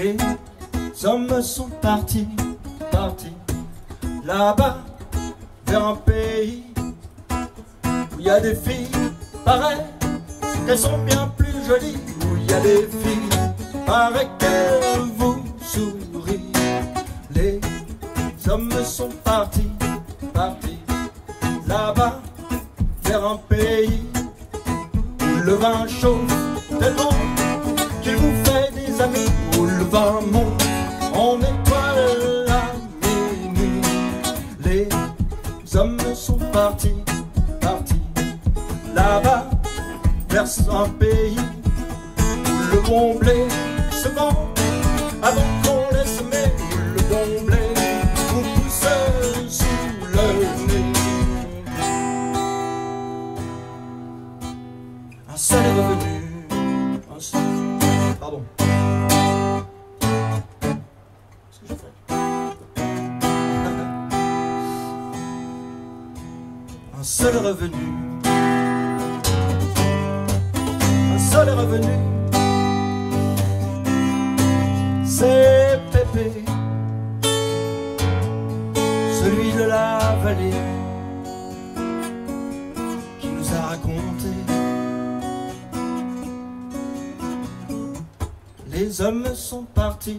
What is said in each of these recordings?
Les hommes sont partis, là-bas, vers un pays où il y a des filles, pareil, qu'elles sont bien plus jolies. Où il y a des filles, pareil, qu'elles vous sourient. Les hommes sont partis, là-bas, vers un pays où le vin chauffe tellement qu'il vous fait des amis. Où le vin monte en étoile à minuit. Les hommes sont partis, là-bas, vers un pays où le bon blé se vend avant qu'on l'ait semé. Où le bon blé vous pousse sous le nez. Un seul est revenu, un seul... Pardon. Qu'est-ce que j'ai fait? Un seul est revenu. Un seul est revenu. C'est Pépé, celui de la vallée, qui nous a raconté. Les hommes sont partis,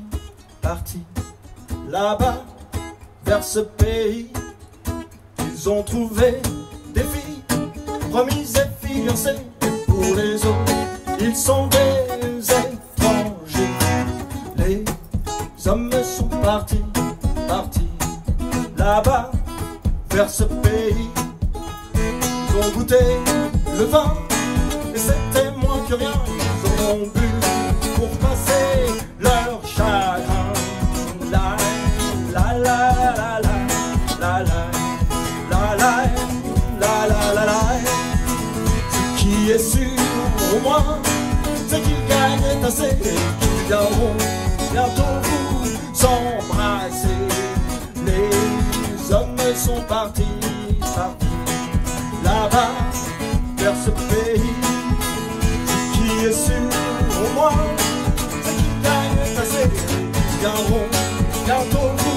là-bas, vers ce pays. Ils ont trouvé des filles, promises et fiancées. Et pour les autres, ils sont des étrangers. Les hommes sont partis, là-bas, vers ce pays. Ils ont goûté le vin, et c'était moins que rien. Ils ont bu pour passer leur chagrin. La la la la la la la la la la la la la. Ce qui est sûr au moins, c'est qu'ils gagnent assez et qu'ils viendront bientôt vous embrasser. Les hommes sont partis, là-bas, vers ce pays. Ce qui est sûr au moins, c'est qu'ils gagnent assez et qu'ils viendront bientôt vous